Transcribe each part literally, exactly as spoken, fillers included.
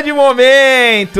de momento!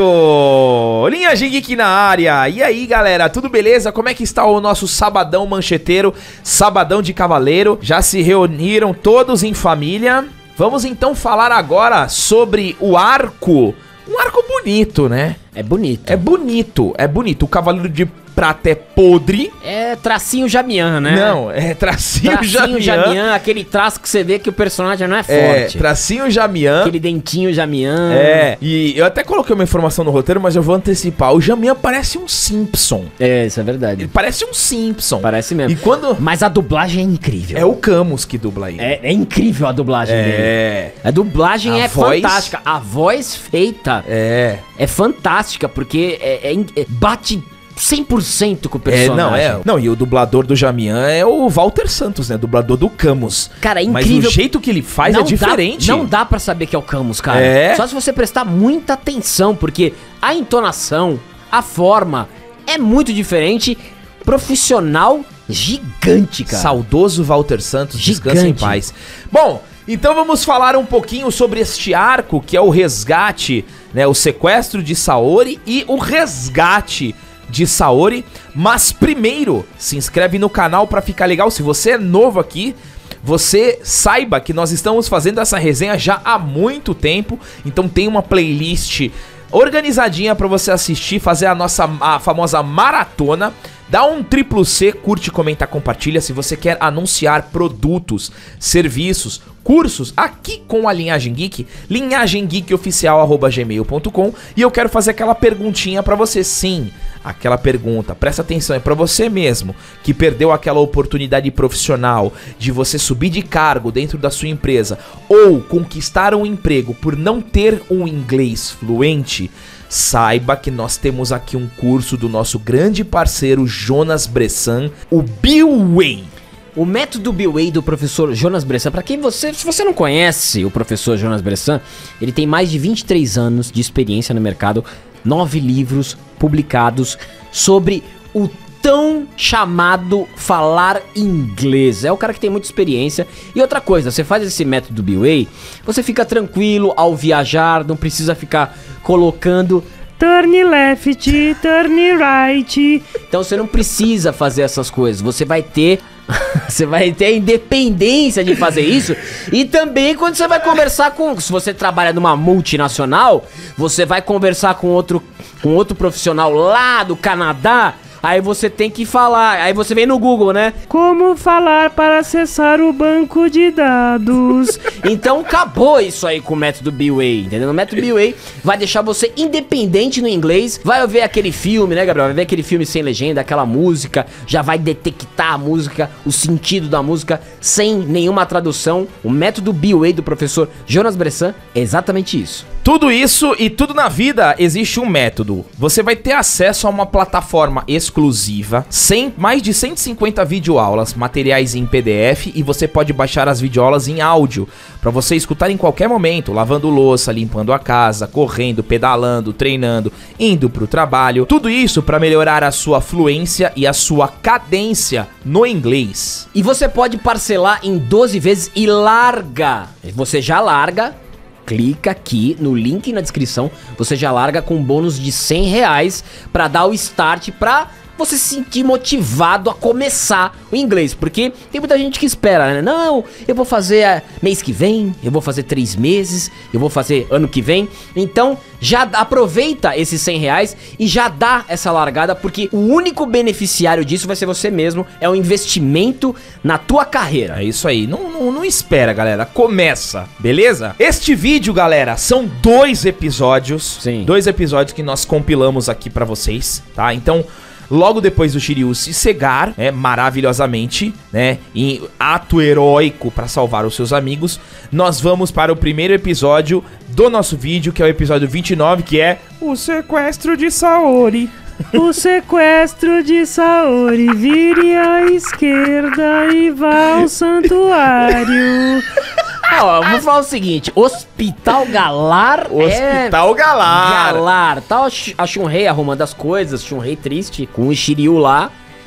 Linhagem Geek na área. E aí, galera, tudo beleza? Como é que está o nosso sabadão mancheteiro, sabadão de cavaleiro? Já se reuniram todos em família? Vamos então falar agora sobre o arco. Um arco bonito, né? É bonito. É bonito, é bonito. O Cavaleiro de Prata é podre. É tracinho Jamian, né? Não, é tracinho, tracinho Jamian. Jamian, aquele traço que você vê que o personagem não é É, forte. tracinho Jamian. Aquele dentinho Jamian. É, e eu até coloquei uma informação no roteiro, mas eu vou antecipar. O Jamian parece um Simpson. É, isso é verdade. Ele parece um Simpson. Parece mesmo. E quando... Mas a dublagem é incrível. É o Camus que dubla ele. É, é incrível a dublagem É. dele. A dublagem A é voz- fantástica. A voz feita É. é fantástica, porque é, é- é- bate cem por cento com o É, personagem. não, é. Não, e o dublador do Jamian é o Walter Santos, né? Dublador do Camus. Cara, é Mas incrível. o jeito que ele faz Não é diferente. Dá, não dá pra saber que é o Camus, cara. É. Só se você prestar muita atenção, porque a entonação, a forma é muito diferente. Profissional gigante, cara. Saudoso Walter Santos, descansa em Gigante. paz. Bom, então vamos falar um pouquinho sobre este arco, que é o resgate, né? O sequestro de Saori e o resgate de Saori. Mas primeiro, se inscreve no canal pra ficar legal. Se você é novo aqui, você saiba que nós estamos fazendo essa resenha já há muito tempo. Então tem uma playlist organizadinha pra você assistir, fazer a nossa a famosa maratona. Dá um triplo C, curte, comenta, compartilha se você quer anunciar produtos, serviços, cursos aqui com a Linhagem Geek, linhagem geek oficial arroba gmail ponto com. E eu quero fazer aquela perguntinha pra você, sim, aquela pergunta, presta atenção, é pra você mesmo, que perdeu aquela oportunidade profissional de você subir de cargo dentro da sua empresa ou conquistar um emprego por não ter um inglês fluente. Saiba que nós temos aqui um curso do nosso grande parceiro Jonas Bressan, o B-Way. O método B-Way do professor Jonas Bressan, pra quem você, se você não conhece o professor Jonas Bressan, ele tem mais de vinte e três anos de experiência no mercado, nove livros publicados sobre o tão chamado falar inglês. É o cara que tem muita experiência. E outra coisa, você faz esse método B-Way, você fica tranquilo ao viajar, não precisa ficar colocando turn left, turn right. Então você não precisa fazer essas coisas. Você vai ter você vai ter a independência de fazer isso. E também quando você vai conversar com... Se você trabalha numa multinacional, você vai conversar com outro, com outro profissional lá do Canadá. Aí você tem que falar, aí você vem no Google, né? Como falar para acessar o banco de dados? Então acabou isso aí com o método B-Way, entendeu? O método B-Way vai deixar você independente no inglês. Vai ver aquele filme, né, Gabriel? Vai ver aquele filme sem legenda, aquela música. Já vai detectar a música, o sentido da música, sem nenhuma tradução. O método B-Way do professor Jonas Bressan é exatamente isso. Tudo isso e tudo na vida existe um método. Você vai ter acesso a uma plataforma exclusiva, sem mais de cento e cinquenta videoaulas, materiais em P D F, e você pode baixar as videoaulas em áudio para você escutar em qualquer momento, lavando louça, limpando a casa, correndo, pedalando, treinando, indo pro trabalho. Tudo isso para melhorar a sua fluência e a sua cadência no inglês. E você pode parcelar em doze vezes e larga. Você já larga. Clica aqui no link na descrição, você já larga com um bônus de cem reais pra dar o start, pra você se sentir motivado a começar o inglês. Porque tem muita gente que espera, né? Não, eu vou fazer uh, mês que vem, eu vou fazer três meses, eu vou fazer ano que vem. Então já aproveita esses cem reais e já dá essa largada, porque o único beneficiário disso vai ser você mesmo. É um investimento na tua carreira. É isso aí, não, não, não espera, galera, começa, beleza? Este vídeo, galera, são dois episódios. Sim. Dois episódios que nós compilamos aqui pra vocês, tá? Então, logo depois do Shiryu se cegar, né, maravilhosamente, né, em ato heróico pra salvar os seus amigos, nós vamos para o primeiro episódio do nosso vídeo, que é o episódio vinte e nove, que é o sequestro de Saori. O sequestro de Saori, vire à esquerda e vá ao santuário. Ah, ó, vou falar o seguinte, Hospital Galar Hospital é... Galar. Galar. Tá a Shunrei arrumando as coisas, Shunrei triste, com o Shiryu lá.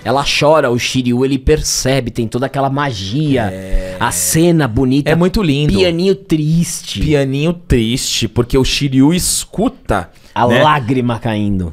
Ela chora, o Shiryu, ele percebe, tem toda aquela magia, É. a cena bonita. É muito lindo. Pianinho triste. Pianinho triste, porque o Shiryu escuta A né? lágrima caindo.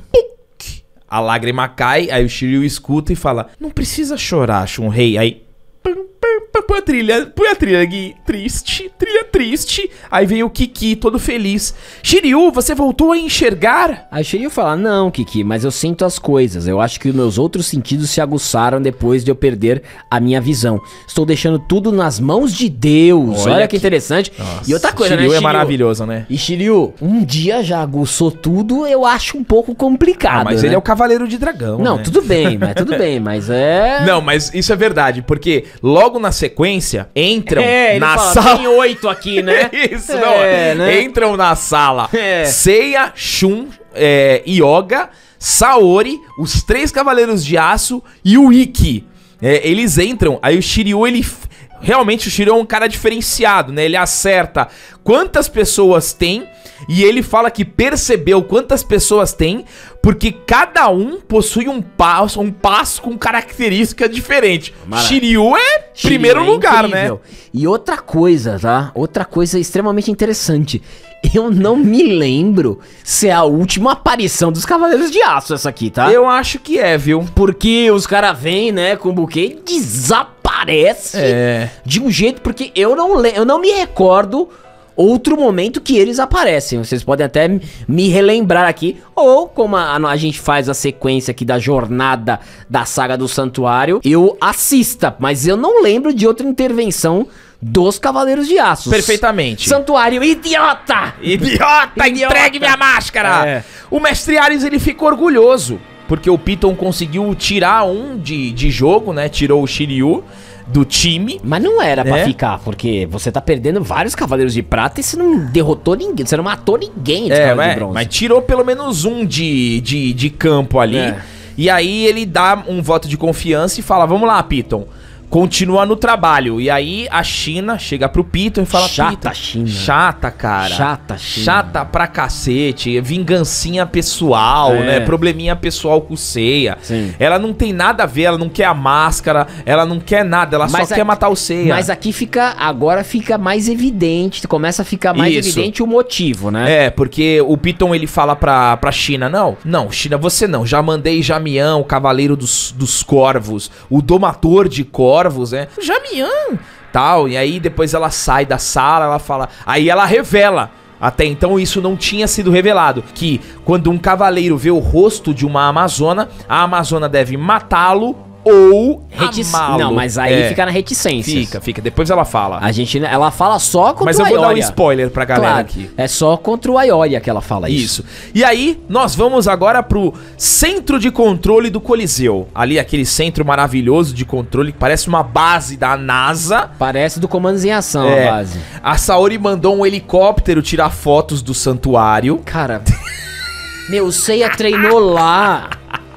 A lágrima cai, aí o Shiryu escuta e fala: não precisa chorar, Shunrei. Aí pam, pam, pam, põe a trilha, põe a trilha aqui, triste, trilha triste. Aí vem o Kiki, todo feliz. Shiryu, você voltou a enxergar? Aí o Shiryu fala, não, Kiki, mas eu sinto as coisas. Eu acho que os meus outros sentidos se aguçaram depois de eu perder a minha visão. Estou deixando tudo nas mãos de Deus. Olha, Olha que que- interessante. Nossa, E outra coisa, Shiryu né, é maravilhoso, né? E Shiryu, um dia já aguçou tudo, eu acho um pouco complicado, Ah, mas né? ele é o Cavaleiro de Dragão, Não, né? tudo bem, mas tudo bem, mas é... Não, mas isso é verdade, porque logo na sequência entram É, ele na fala, sala. tem oito aqui, né? Isso, É, não. né? Entram na sala É. Seiya, Shun, é, Yoga, Saori, os três Cavaleiros de Aço e o Ikki. É, eles entram, aí o Shiryu, ele... f- Realmente o Shiryu é um cara diferenciado, né? Ele acerta quantas pessoas tem e ele fala que percebeu quantas pessoas tem porque cada um possui um passo, um passo com característica diferente. Mara- Shiryu é Shiryu primeiro é lugar, incrível. né? E outra coisa, tá? Outra coisa extremamente interessante. Eu não me lembro se é a última aparição dos Cavaleiros de Aço essa aqui, tá? Eu acho que é, viu? Porque os caras vêm, né, com o buquê e desaparece É. de um jeito, porque eu não, le- eu não me recordo outro momento que eles aparecem. Vocês podem até m- me relembrar aqui, ou como a, a gente faz a sequência aqui da jornada da saga do Santuário, eu assista, mas eu não lembro de outra intervenção dos Cavaleiros de Aço. Perfeitamente. Santuário idiota! Idiota, Idiota. entregue minha máscara! É. O Mestre Ares, ele fica orgulhoso, porque o Piton conseguiu tirar um de, de jogo, né? Tirou o Shiryu do time. Mas não era pra É. ficar, porque você tá perdendo vários Cavaleiros de Prata e você não derrotou ninguém, você não matou ninguém de É, Cavaleiro de mas, Bronze. mas tirou pelo menos um de, de, de campo ali. É. E aí ele dá um voto de confiança e fala: vamos lá, Piton. Continua no trabalho. E aí a China chega pro Piton e fala: Chata, Piton, China. Chata, cara. Chata, China. Chata pra cacete. Vingancinha pessoal, É. né? Probleminha pessoal com o Seiya. Sim. Ela não tem nada a ver, ela não quer a máscara, ela não quer nada, ela Mas só a- quer matar o Seiya. Mas aqui fica, agora fica mais evidente, começa a ficar mais Isso. evidente o motivo, né? É, porque o Piton ele fala pra, pra China: não, não, China, você não. Já mandei Jamian, o Cavaleiro dos, dos Corvos, o Domador de Corvos, né? Jamian, tal. E aí depois ela sai da sala, ela fala. Aí ela revela. Até então isso não tinha sido revelado. Que quando um cavaleiro vê o rosto de uma amazona, a amazona deve matá-lo ou Retic- amá-lo. Não, mas aí É, fica na reticência. Fica, fica. Depois ela fala. A gente, ela fala só contra Mas o eu vou dar um Aioria. spoiler pra galera Claro, aqui. é só contra o Aioria que ela fala isso. Isso. E aí, nós vamos agora pro centro de controle do Coliseu. Ali, aquele centro maravilhoso de controle que parece uma base da NASA. Parece do Comandos em Ação É. a base. A Saori mandou um helicóptero tirar fotos do santuário. Cara, meu, o Seiya treinou lá.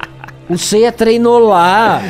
O Seiya treinou lá.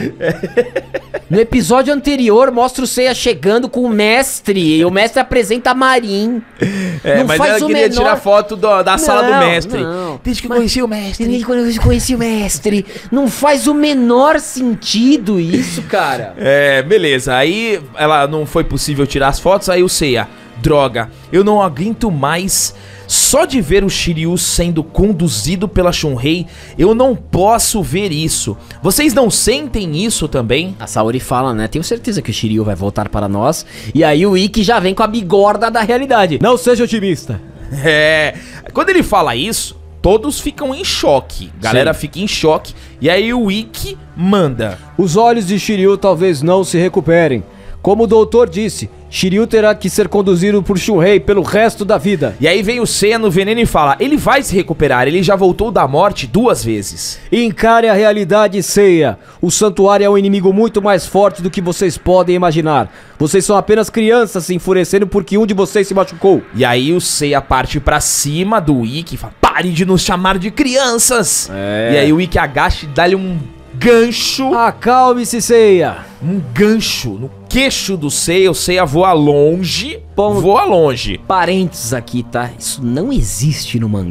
No episódio anterior, mostra o Seiya chegando com o mestre. E o mestre apresenta a Marin. É, Não mas faz ela o queria menor- tirar foto do- da sala do Não, mestre. não. Desde que eu Mas- conheci o mestre. Desde quando eu conheci o mestre. Não faz o menor sentido isso, cara. É, beleza. Aí ela não foi possível tirar as fotos. Aí o Seiya, droga, eu não aguento mais. Só de ver o Shiryu sendo conduzido pela Shunrei, eu não posso ver isso. Vocês não sentem isso também? A Saori fala, né? Tenho certeza que o Shiryu vai voltar para nós. E aí o Ikki já vem com a bigorda da realidade. Não seja otimista. É. Quando ele fala isso, todos ficam em choque. Galera Sim. fica em choque. E aí o Ikki manda. Os olhos de Shiryu talvez não se recuperem. Como o doutor disse, Shiryu terá que ser conduzido por Shunrei pelo resto da vida. E aí vem o Seiya no veneno e fala: ele vai se recuperar, ele já voltou da morte duas vezes. Encare a realidade, Seiya. O santuário é um inimigo muito mais forte do que vocês podem imaginar. Vocês são apenas crianças se enfurecendo porque um de vocês se machucou. E aí o Seiya parte pra cima do Ikki e fala: pare de nos chamar de crianças. É. E aí o Ikki agacha e dá-lhe um gancho. Acalme-se, Seiya. Um gancho no queixo do Seiya. O Seiya voa longe. Bom- Voa longe. Parênteses aqui, tá? Isso não existe no mangá.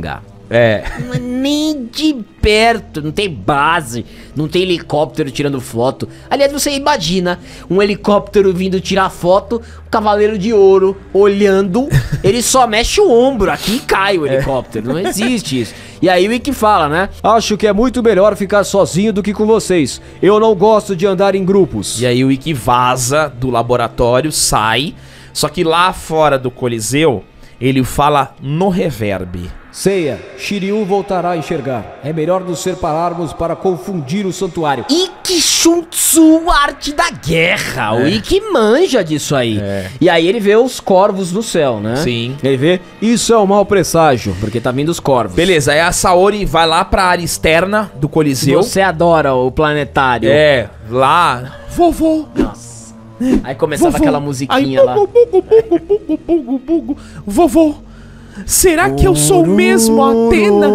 É. Mas nem de perto, não tem base, não tem helicóptero tirando foto. Aliás, você imagina um helicóptero vindo tirar foto, o Cavaleiro de Ouro olhando, ele só mexe o ombro aqui e cai o helicóptero. Não existe isso. E aí o Ikki fala, né? Acho que é muito melhor ficar sozinho do que com vocês. Eu não gosto de andar em grupos. E aí o Ikki vaza do laboratório, sai. Só que lá fora do Coliseu, ele fala no reverb. Seiya, Shiryu voltará a enxergar. É melhor nos separarmos para confundir o santuário. Ikki Shuntsu, arte da guerra. O Ikki manja disso aí. É. E aí ele vê os corvos no céu, né? Sim. Ele vê, isso é um mau presságio. Porque tá vindo os corvos. Beleza, aí a Saori vai lá pra área externa do Coliseu. Você adora o planetário. É, lá. Vovô. Nossa. Aí começava Vovô. aquela musiquinha Aí, lá. bugu, bugu, bugu, bugu, bugu, bugu. Vovô, será que eu sou mesmo Atena?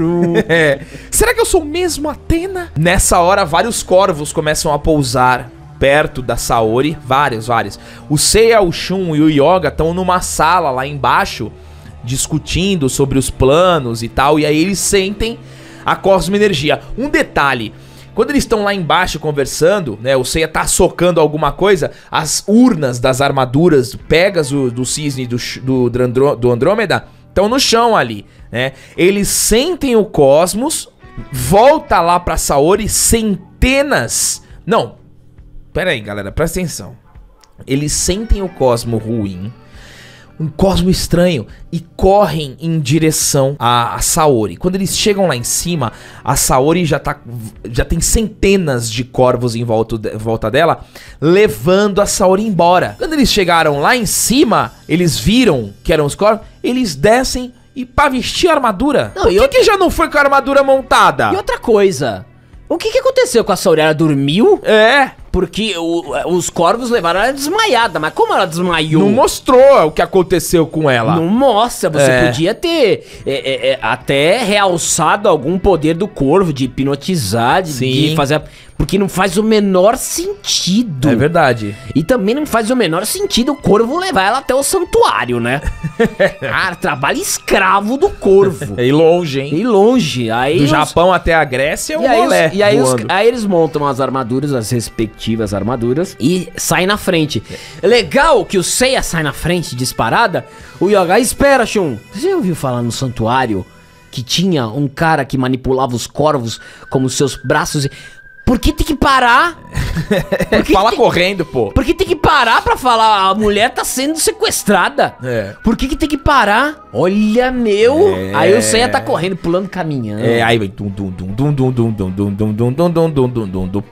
É. Será que eu sou mesmo Atena? Nessa hora, vários corvos começam a pousar perto da Saori. Vários, vários. O Seiya, o Shun e o Yoga estão numa sala lá embaixo, discutindo sobre os planos e tal. E aí eles sentem a Cosmo-Energia. Um detalhe. Quando eles estão lá embaixo conversando, né, o Seiya tá socando alguma coisa, as urnas das armaduras do Pégaso, do Cisne e do, do, do, do Andrômeda estão no chão ali, né? Eles sentem o Cosmos, volta lá pra Saori, centenas... Não, pera aí, galera, presta atenção. Eles sentem o Cosmo ruim, um cosmo estranho, e correm em direção a, a Saori. Quando eles chegam lá em cima, a Saori já, tá, já tem centenas de corvos em volta, de, volta dela, levando a Saori embora. Quando eles chegaram lá em cima, eles viram que eram os corvos, eles descem e pra vestir a armadura. Não, Por e que, outra- que já não foi com a armadura montada? E outra coisa, o que, que aconteceu com a Saori? Ela dormiu? É, Porque o- os corvos levaram ela desmaiada. Mas como ela desmaiou? não mostrou o que aconteceu com ela. Não mostra, você É. podia ter é, é, é, até realçado algum poder do corvo, de hipnotizar, de, Sim. de fazer... Porque não faz o menor sentido. É verdade. E também não faz o menor sentido o corvo levar ela até o santuário, né? Ah, trabalho escravo do corvo. É ir longe, hein? E longe. Aí Do os- Japão até a Grécia é um E aí, os- rolê e aí, os- voando. aí eles montam as armaduras, as respectivas armaduras, e saem na frente. Legal que o Seiya sai na frente, disparada. O Yoga, espera, Shun. Você já ouviu falar no santuário que tinha um cara que manipulava os corvos como seus braços? e- Por que tem que parar? Por que Fala tem- correndo, pô. Por que tem que parar pra falar? A mulher tá sendo sequestrada. É. Por que que tem que parar? Olha, meu. É. Aí o Seiya tá correndo, pulando, caminhando. É, aí vai dum dum dum dum dum dum dum dum dum dum dum dum dum dum dum dum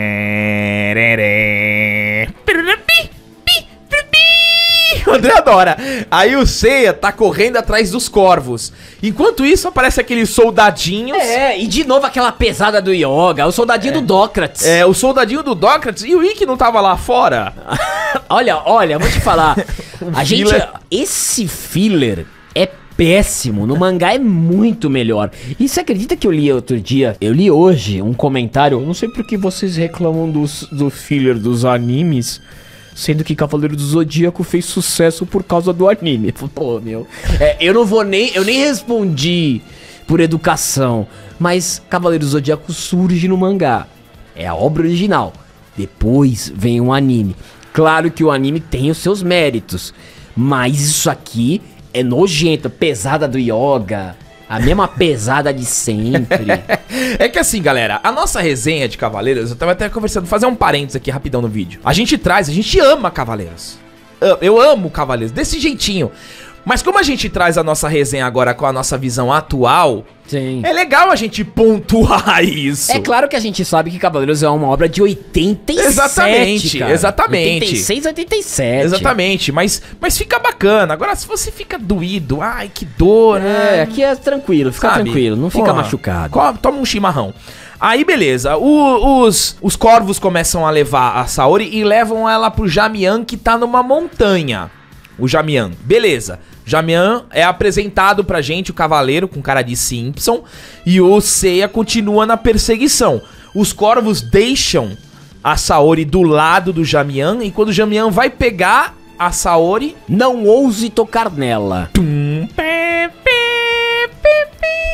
pereré. Pererapi, pi, pipi. O André adora. Aí o Seiya tá correndo atrás dos corvos. Enquanto isso, aparece aqueles soldadinhos. É, e de novo aquela pesada do Yoga, o soldadinho do Dócrates. É, o soldadinho do Dócrates e o Ikki não tava lá fora. Olha, olha, vou te falar. A gente. filler. Esse filler é péssimo. No mangá é muito melhor. E você acredita que eu li outro dia? Eu li hoje um comentário. Não sei por que vocês reclamam dos, do filler dos animes. Sendo que Cavaleiro do Zodíaco fez sucesso por causa do anime. Pô, meu. É, eu não vou nem. Eu nem respondi por educação. Mas Cavaleiro do Zodíaco surge no mangá. É a obra original. Depois vem um anime. Claro que o anime tem os seus méritos. Mas isso aqui é nojento. Pesada do Yoga. A mesma pesada de sempre. É que assim, galera, a nossa resenha de Cavaleiros, eu tava até conversando, fazer um parênteses aqui rapidão no vídeo. A gente traz, a gente ama Cavaleiros. Eu- Eu amo Cavaleiros, desse jeitinho. Mas como a gente traz a nossa resenha agora com a nossa visão atual, Sim. é legal a gente pontuar isso. É claro que a gente sabe que Cavaleiros é uma obra de oitenta e sete, Exatamente, cara. exatamente. oitenta e seis, oitenta e sete. Exatamente, mas, mas fica bacana. Agora, se você fica doído, ai, que dor, É, né? aqui é tranquilo, fica Sabe? tranquilo, não fica Porra, machucado. co- Toma um chimarrão. Aí, beleza. O- os, os corvos começam a levar a Saori e levam ela pro Jamian, que tá numa montanha. O Jamian. Beleza. Jamian é apresentado pra gente, o cavaleiro, com cara de Simpson. E o Seiya continua na perseguição. Os corvos deixam a Saori do lado do Jamian. E quando o Jamian vai pegar a Saori... Não ouse tocar nela. Tum, pé, pé, pé, pé.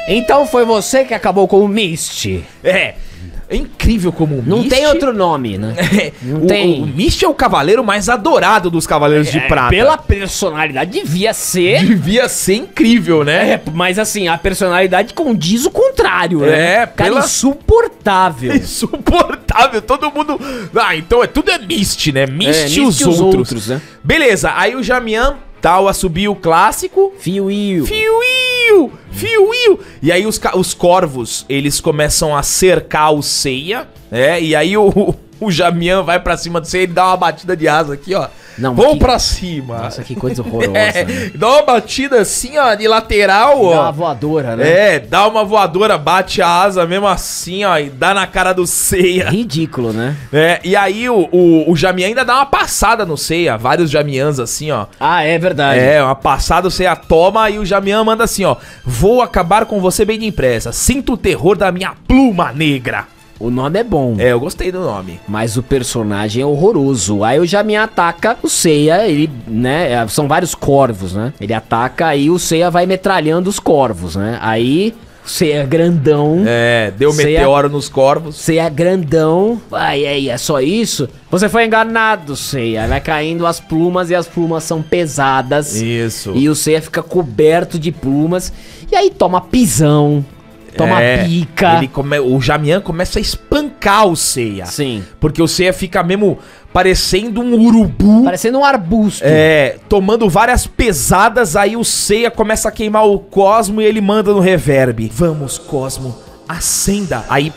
Então foi você que acabou com o Misty. É. É incrível como o Não Misty... tem outro nome, né? É, Não o, tem. o Misty é o cavaleiro mais adorado dos Cavaleiros de É, Prata. pela personalidade devia ser. Devia ser incrível, né? É, mas assim, a personalidade condiz o contrário, né? É, Cara pela- insuportável. Insuportável, todo mundo... Ah, então é tudo é Misty, né? Misty É, e os, Misty e os outros. outros, né? Beleza, aí o Jamian dá o assobio clássico. Fio-io. Fiuiu! Fiuiu! E aí os, ca- os corvos, eles começam a cercar o Seiya, né? E aí o, o Jamian vai pra cima do Seiya e dá uma batida de asa aqui, ó. Não, Vamos que- pra cima. Nossa, que coisa horrorosa, É, né? dá uma batida assim, ó, de lateral, Dá ó. uma voadora, né? É, dá uma voadora, bate a asa mesmo assim, ó, e dá na cara do Seiya. Ridículo, né? É, e aí o, o, o Jamian ainda dá uma passada no Seiya, vários Jamians assim, ó. Ah, é verdade. É, uma passada, o Seiya toma e o Jamian manda assim, ó. Vou acabar com você bem depressa. Sinto o terror da minha pluma negra. O nome é bom. É, eu gostei do nome. Mas o personagem é horroroso. Aí o Jamian ataca o Seiya, ele, né, é, são vários corvos, né? Ele ataca e o Seiya vai metralhando os corvos, né? Aí o Seiya é grandão. É, deu Seiya- meteoro nos corvos. Seiya é grandão. Ai, aí, é só isso? Você foi enganado, Seiya. Vai caindo as plumas e as plumas são pesadas. Isso. E o Seiya fica coberto de plumas. E aí toma pisão, toma É, pica. Ele come... O Jamian começa a espancar o Seiya. Sim. Porque o Seiya fica mesmo parecendo um urubu. Parecendo um arbusto. É, tomando várias pesadas, aí o Seiya começa a queimar o Cosmo e ele manda no reverb. Vamos, Cosmo, acenda. Aí...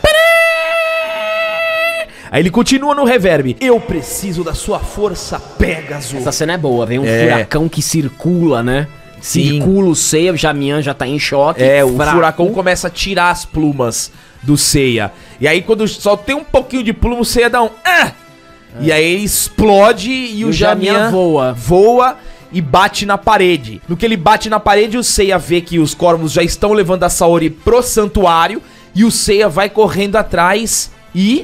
Aí ele continua no reverb. Eu preciso da sua força, Pegasus. Essa cena é boa, vem um É. furacão que circula, né? Sim. Circula o Seiya, o Jamian já tá em choque. É, o fraco. furacão começa a tirar as plumas do Seiya. E aí quando só tem um pouquinho de pluma, o Seiya dá um... Ah! E aí ele explode e, o o Jamian Jamian voa. voa e bate na parede. No que ele bate na parede, o Seiya vê que os corvos já estão levando a Saori pro santuário. E o Seiya vai correndo atrás e...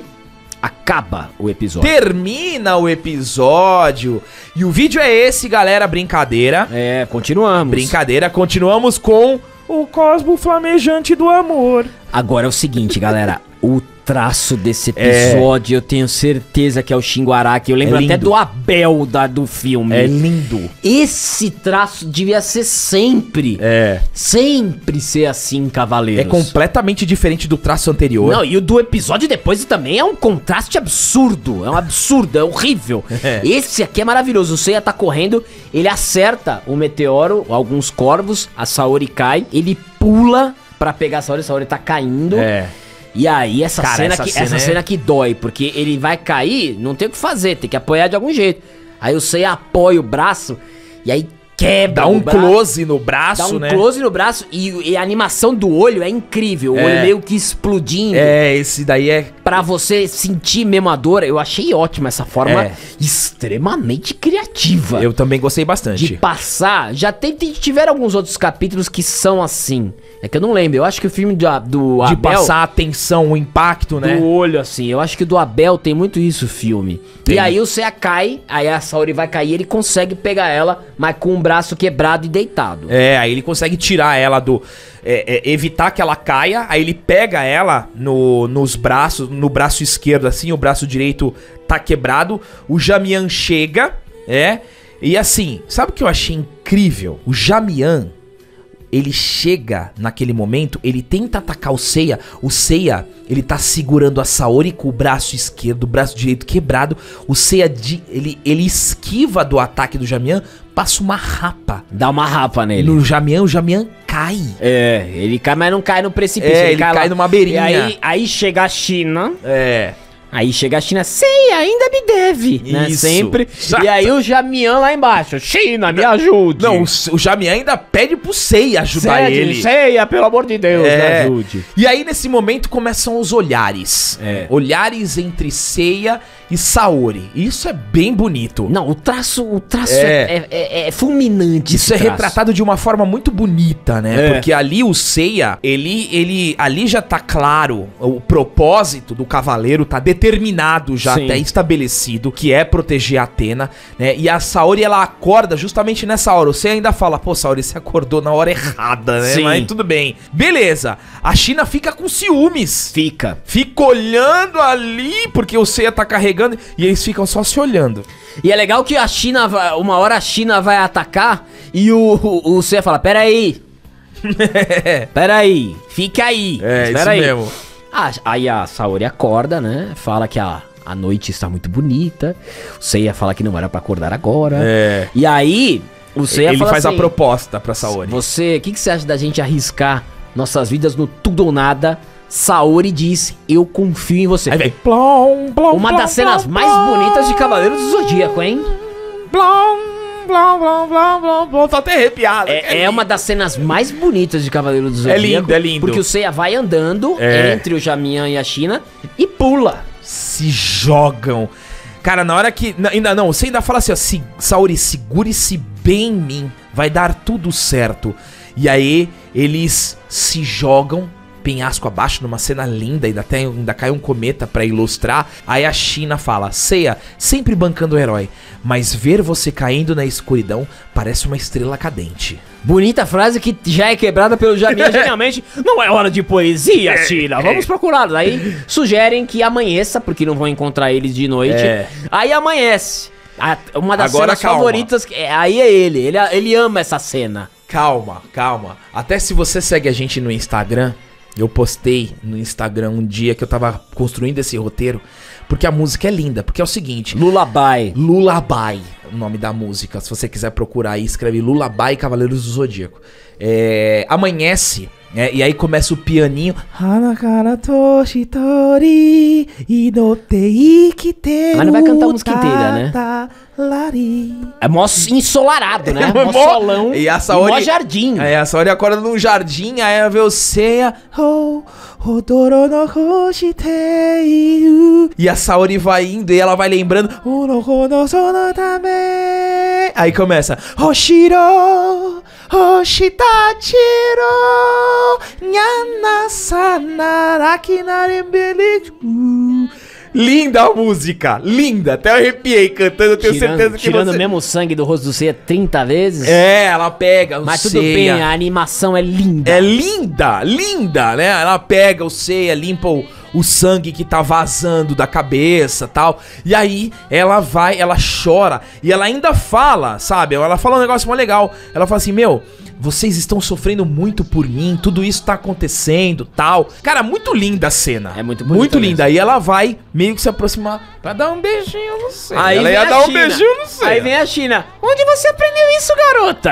Acaba o episódio. termina o episódio. E o vídeo é esse, galera. Brincadeira. É, continuamos. Brincadeira. Continuamos com o Cosmo Flamejante do Amor. Agora é o seguinte, galera. O traço desse episódio, eu tenho certeza que é o Shingo Araki. Eu lembro É lindo. até do Abel da, do filme. É lindo. Esse traço devia ser sempre. É. Sempre ser assim, É Cavaleiros. completamente diferente do traço anterior. Não, e o do episódio depois também é um contraste absurdo. É um absurdo, é horrível. É. Esse aqui é maravilhoso. O Seiya tá correndo, ele acerta o meteoro, alguns corvos, a Saori cai, ele pula pra pegar a Saori, a Saori tá caindo. É. E aí, essa, Cara, cena, essa que, cena essa é- cena que dói, porque ele vai cair, não tem o que fazer, tem que apoiar de algum jeito. Aí o Seiya apoia o braço e aí quebra Dá um o braço. close no braço, Dá um né? close no braço e, e a animação do olho é incrível. O É. olho meio que explodindo. É, esse daí é... Pra você sentir mesmo a dor. Eu achei ótima essa forma É. extremamente criativa. Eu também gostei bastante. De passar. Já tem, tem- tiveram alguns outros capítulos que são assim. É que eu não lembro. Eu acho que o filme do, do De Abel... passar a atenção, o impacto, né? Do olho, assim. Eu acho que o do Abel tem muito isso, o filme. Tem. E aí o Seiya cai, aí a Saori vai cair, ele consegue pegar ela, mas com o braço quebrado e deitado. É, aí ele consegue tirar ela do... é, é, evitar que ela caia, aí ele pega ela no, nos braços, no braço esquerdo assim, o braço direito tá quebrado, o Jamian chega, é, e assim, sabe o que eu achei incrível? O Jamian, ele chega naquele momento, ele tenta atacar o Seiya, o Seiya, ele tá segurando a Saori com o braço esquerdo, o braço direito quebrado, o Seiya, de- ele, ele esquiva do ataque do Jamian, passa uma rapa Dá uma rapa nele. no Jamian, o Jamian cai. É, ele cai, mas não cai no precipício. É, ele cai lá. numa beirinha. E aí, aí chega a China. É. Aí chega a China, Seiya, ainda me deve, né? Isso. Sempre. Exato. E aí o Jamian lá embaixo, China, me ajude. Não, o, o Jamian ainda pede pro Seiya ajudar Sede, ele. Seiya, pelo amor de Deus, É. me ajude. E aí, nesse momento, começam os olhares. É. Olhares entre Seiya e Saori. Isso é bem bonito. Não, o traço, o traço É. é, é, é fulminante. Isso é esse traço. retratado de uma forma muito bonita, né? É. Porque ali o Seiya, ele, ele, ali já tá claro, o propósito do cavaleiro tá determinado, já Sim. até estabelecido, que é proteger a Athena, né? E a Saori, ela acorda justamente nessa hora. Você ainda fala, pô, Saori, você acordou na hora errada, né? Sim. Mas tudo bem. Beleza. A China fica com ciúmes. Fica. Fica olhando ali, porque o Seiya tá carregando, e eles ficam só se olhando. E é legal que a China, vai- uma hora a China vai atacar e o, o, o Seiya fala, pera aí, pera aí, fica aí, É, espera isso aí. mesmo. Ah, aí a Saori acorda, né, fala que a, a noite está muito bonita, o Seiya fala que não era pra acordar agora, É. e aí o Seiya Ele fala faz assim, a proposta pra Saori. você, o que, que você acha da gente arriscar nossas vidas no tudo ou nada? Saori diz, eu confio em você. Aí vem. Plom, plom, Uma plom, das cenas plom, mais plom, bonitas de Cavaleiros do Zodíaco, hein? Plom, plom, plom, plom, plom, plom. Tô até arrepiado. É, é uma das cenas mais bonitas de Cavaleiro do Zodíaco. lindo, é lindo. Porque o Seiya vai andando É. entre o Jamian e a China e pula. Se jogam. Cara, na hora que... na- Ainda não, você ainda fala assim, ó, se, Saori, segure-se bem em mim, vai dar tudo certo. E aí, eles se jogam, penhasco abaixo, numa cena linda, ainda, até, ainda cai um cometa pra ilustrar. Aí a China fala, Seiya, sempre bancando o herói, mas ver você caindo na escuridão parece uma estrela cadente. Bonita frase que já é quebrada pelo Jamian genialmente. Não é hora de poesia, China. Vamos procurá-los. Aí sugerem que amanheça, porque não vão encontrar eles de noite. É. Aí amanhece. A- uma das Agora cenas calma. favoritas. que- é, aí é ele. ele. Ele ama essa cena. Calma, calma. Até se você segue a gente no Instagram, eu postei no Instagram um dia que eu tava construindo esse roteiro, porque a música é linda, porque é o seguinte, Lullaby. Lullaby, o nome da música, se você quiser procurar aí, escreve Lullaby Cavaleiros do Zodíaco. É, amanhece, né, e aí começa o pianinho. Hanakara toshitori, idotei kite Mas não vai cantar a música inteira, né? Lari. É mó ensolarado, né? Mó Mó- solão. E a Saori- mó jardim. Aí a Saori acorda num jardim, aí ela vê o Seiya. Oh, odoro no hoshiteiru. E a Saori vai indo e ela vai lembrando. Unoho no sono tame. Aí começa. Hoshiro, hoshitachiro. Nyana sanara kinarembele. Linda a música, linda. Até eu arrepiei cantando, eu tenho tirando certeza que tirando você... mesmo o sangue do rosto do Seiya trinta vezes. É, ela pega o Mas tudo Seiya. bem, a animação é linda. É linda, linda, né? Ela pega o Seiya, limpa o, o sangue que tá vazando da cabeça, tal. E aí ela vai, ela chora e ela ainda fala, sabe? Ela fala um negócio muito legal. Ela fala assim, meu, vocês estão sofrendo muito por mim, tudo isso tá acontecendo, tal. Cara, muito linda a cena. É muito bonita Muito linda. mesmo. E ela vai meio que se aproximar pra dar um beijinho no Seiya. Aí ela vem ia a dar um China. beijinho no Seiya. Aí vem a China. Onde você aprendeu isso, garota?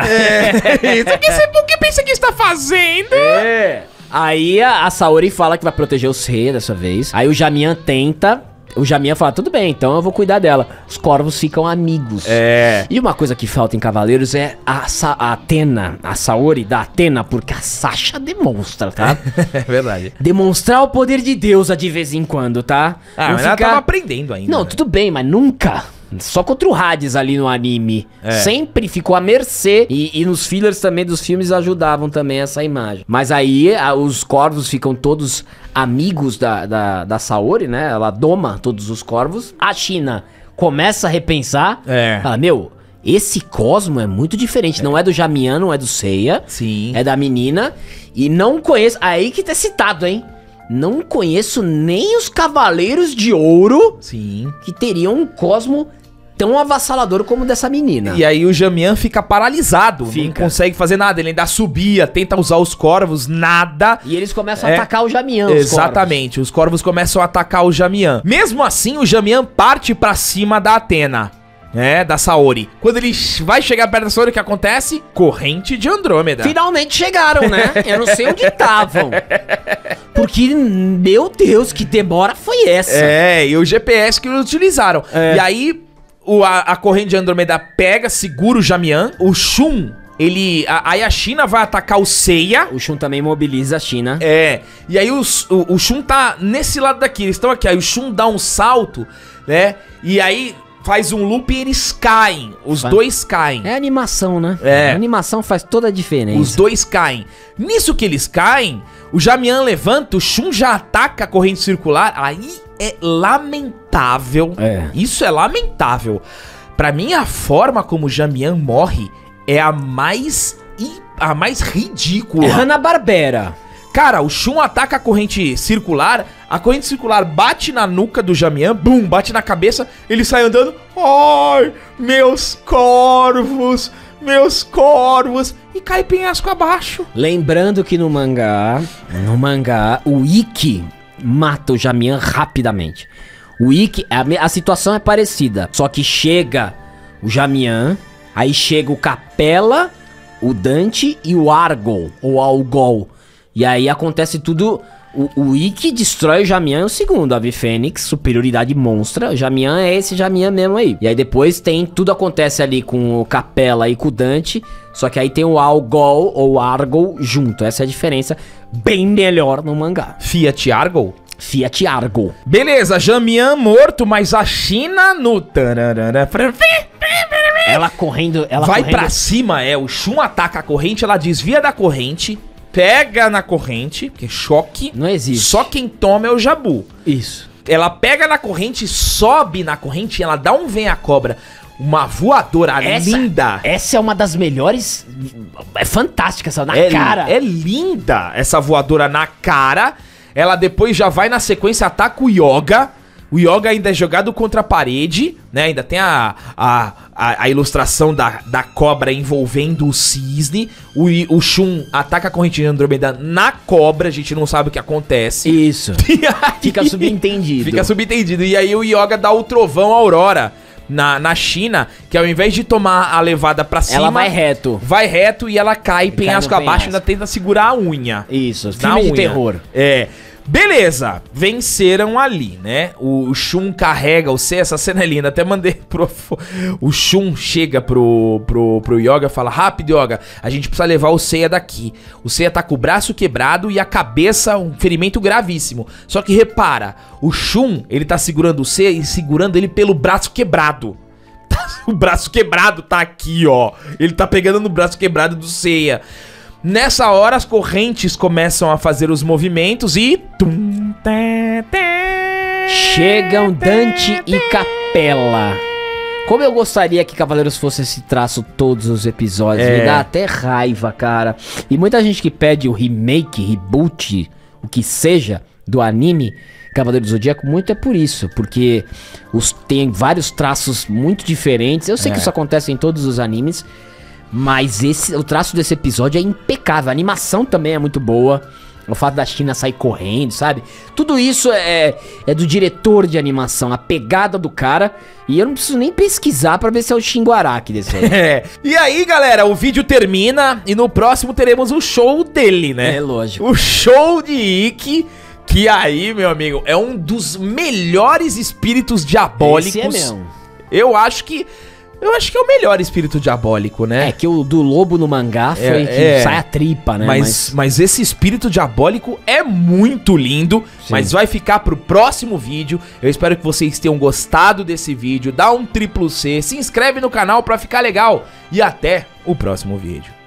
É, isso que você, o que pensa que está fazendo? É. Aí a, a Saori fala que vai proteger o Seiya dessa vez. Aí o Jamian tenta. O Jamian fala, tudo bem, então eu vou cuidar dela. Os corvos ficam amigos. É. E uma coisa que falta em Cavaleiros é a, Sa a Athena, a Saori da Athena, porque a Sasha demonstra, tá? É verdade. Demonstrar o poder de deusa de vez em quando, tá? Ah, Não mas ela ficar- tava aprendendo ainda. Não, né? tudo bem, mas nunca. Só contra o Hades ali no anime. É. Sempre ficou à mercê. E, e nos fillers também dos filmes ajudavam também essa imagem. Mas aí a- os corvos ficam todos amigos da, da, da Saori, né? Ela doma todos os corvos. A China começa a repensar. É. Fala, meu, esse cosmo é muito diferente. Não é do Jamian, não é do Seiya. Sim. É da menina. E não conheço... Aí que tá citado, hein? Não conheço nem os Cavaleiros de Ouro Sim. que teriam um cosmo tão avassalador como o dessa menina. E aí o Jamian fica paralisado, Fica. não consegue fazer nada. Ele ainda subia, tenta usar os corvos, nada. E eles começam É. a atacar o Jamian, os Exatamente, os corvos começam a atacar o Jamian. Mesmo assim, o Jamian parte pra cima da Athena, né, da Saori. Quando ele vai chegar perto da Saori, o que acontece? Corrente de Andrômeda. corvos. Finalmente chegaram, né? Eu não sei onde estavam. Porque, meu Deus, que demora foi essa? É, e o G P S que eles utilizaram. É. E aí, o, a, a corrente de Andrômeda pega, segura o Jamian. O Shun, ele... A, aí a China vai atacar o Seiya. O Shun também mobiliza a China. É, e aí os- o, o Shun tá nesse lado daqui, eles estão aqui. Aí o Shun dá um salto, né? E aí faz um loop e eles caem. Os Vai. dois caem. É animação, né? É. A animação faz toda a diferença. Os dois caem. Nisso que eles caem, o Jamian levanta, o Shun já ataca a corrente circular. Aí é lamentável. É. Isso é lamentável. Pra mim, a forma como o Jamian morre é a mais, i- a mais ridícula. É Hanna-Barbera. Cara, o Shun ataca a corrente circular, a corrente circular bate na nuca do Jamian, bum, bate na cabeça, ele sai andando, ai, meus corvos, meus corvos, e cai penhasco abaixo. Lembrando que no mangá, no mangá, o Ikki mata o Jamian rapidamente. O Ikki, a, me- a situação é parecida, só que chega o Jamian, aí chega o Capela, o Dante e o Argol, ou Algol. E aí acontece tudo, o, o Ikki destrói o Jamian, o segundo, Ave Fênix, superioridade monstra, o Jamian é esse Jamian mesmo aí. E aí depois tem, tudo acontece ali com o Capela e com o Dante, só que aí tem o Algol ou Argol junto, essa é a diferença, bem melhor no mangá. Fiat Argol. Fiat Argol. Beleza, Jamian morto, mas a China no... tararara, Ela correndo, ela vai correndo... pra cima, é, o Shun ataca a corrente, ela desvia da corrente, pega na corrente, que é choque. Não existe. Só quem toma é o Jabu. Isso. Ela pega na corrente, sobe na corrente, ela dá um vem-a-cobra, uma voadora Essa, linda. essa é uma das melhores... É fantástica essa, na é, cara. É linda essa voadora na cara. Ela depois já vai na sequência, ataca o Yoga. O Yoga ainda é jogado contra a parede, né? Ainda tem a, a, a, a ilustração da, da cobra envolvendo o cisne. O, I- o Shun ataca a corrente de Andrômeda na cobra, a gente não sabe o que acontece. Isso. E aí- Fica subentendido. Fica subentendido. E aí o Yoga dá o trovão Aurora na, na China, que ao invés de tomar a levada pra cima... Ela vai reto. Vai reto e ela cai penhasco no abaixo e penhasco. ainda tenta segurar a unha. Isso, Na filme de unha. terror. É. Beleza, venceram ali, né? O, o Shun carrega o C, essa cena é linda, até mandei pro... O Shun chega pro, pro, pro Yoga e fala, rápido Yoga, a gente precisa levar o Seiya daqui. O Seiya tá com o braço quebrado e a cabeça, um ferimento gravíssimo. Só que repara, o Shun, ele tá segurando o Seiya e segurando ele pelo braço quebrado. O braço quebrado tá aqui, ó. Ele tá pegando no braço quebrado do Seiya. Nessa hora, as correntes começam a fazer os movimentos e... tum, té, té, Chegam Dante e Capela. Como eu gostaria que Cavaleiros fosse esse traço todos os episódios. É. Me dá até raiva, cara. E muita gente que pede o remake, reboot, o que seja, do anime Cavaleiros do Zodíaco, muito é por isso. Porque os, tem vários traços muito diferentes. Eu sei É. que isso acontece em todos os animes. Mas esse, o traço desse episódio é impecável. A animação também é muito boa. O fato da China sair correndo, sabe? Tudo isso é, é do diretor de animação, a pegada do cara. E eu não preciso nem pesquisar pra ver se é o Shingo Araki desse aí. É. E aí, galera, o vídeo termina e no próximo teremos o show dele, né? É lógico. O show de Ikki, que aí, meu amigo, é um dos melhores espíritos diabólicos. Esse é mesmo. Eu acho que... Eu acho que é o melhor espírito diabólico, né? É que o do lobo no mangá foi É, que é. sai a tripa, né? Mas, mas esse espírito diabólico é muito lindo, Sim. mas vai ficar pro próximo vídeo. Eu espero que vocês tenham gostado desse vídeo. Dá um triplo C, se inscreve no canal pra ficar legal e até o próximo vídeo.